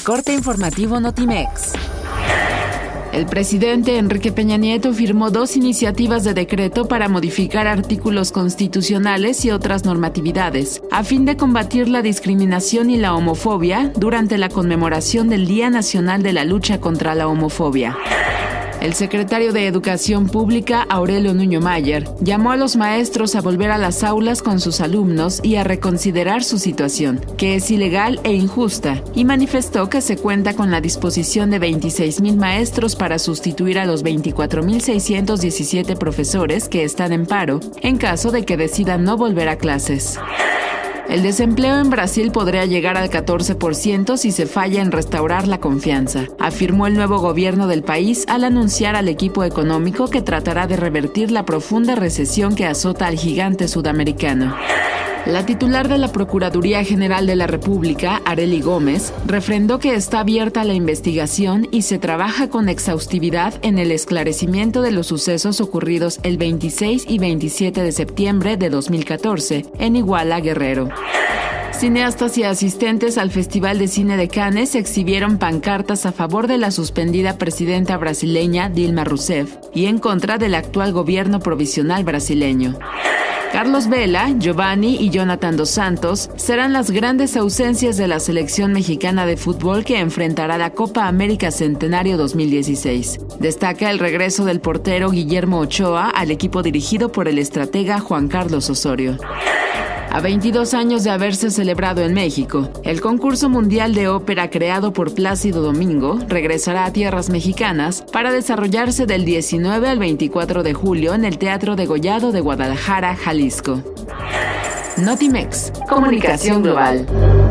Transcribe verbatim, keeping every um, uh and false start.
Corte informativo Notimex. El presidente Enrique Peña Nieto firmó dos iniciativas de decreto para modificar artículos constitucionales y otras normatividades, a fin de combatir la discriminación y la homofobia durante la conmemoración del Día Nacional de la Lucha contra la Homofobia. El secretario de Educación Pública, Aurelio Nuño Mayer, llamó a los maestros a volver a las aulas con sus alumnos y a reconsiderar su situación, que es ilegal e injusta, y manifestó que se cuenta con la disposición de veintiséis mil maestros para sustituir a los veinticuatro mil seiscientos diecisiete profesores que están en paro, en caso de que decidan no volver a clases. El desempleo en Brasil podría llegar al catorce por ciento si se falla en restaurar la confianza, afirmó el nuevo gobierno del país al anunciar al equipo económico que tratará de revertir la profunda recesión que azota al gigante sudamericano. La titular de la Procuraduría General de la República, Arely Gómez, refrendó que está abierta la investigación y se trabaja con exhaustividad en el esclarecimiento de los sucesos ocurridos el veintiséis y veintisiete de septiembre de dos mil catorce en Iguala, Guerrero. Cineastas y asistentes al Festival de Cine de Cannes exhibieron pancartas a favor de la suspendida presidenta brasileña Dilma Rousseff y en contra del actual gobierno provisional brasileño. Carlos Vela, Giovanni y Jonathan Dos Santos serán las grandes ausencias de la selección mexicana de fútbol que enfrentará la Copa América Centenario dos mil dieciséis. Destaca el regreso del portero Guillermo Ochoa al equipo dirigido por el estratega Juan Carlos Osorio. A veintidós años de haberse celebrado en México, el concurso mundial de ópera creado por Plácido Domingo regresará a tierras mexicanas para desarrollarse del diecinueve al veinticuatro de julio en el Teatro Degollado de Guadalajara, Jalisco. Notimex, Comunicación Global.